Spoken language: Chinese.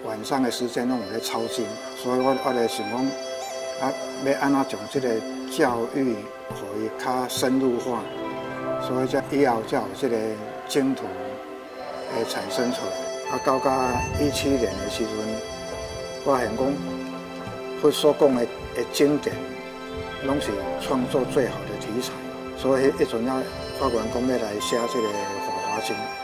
晚上的时间拢有咧抄经，所以我咧想讲，要安怎将这个教育，互伊较深入化，所以以后才有这个经图会产生出来。到17年的时阵，我发现讲，佛所讲的经典，拢是创作最好的题材，所以迄阵法官讲要来写这个《法华经》。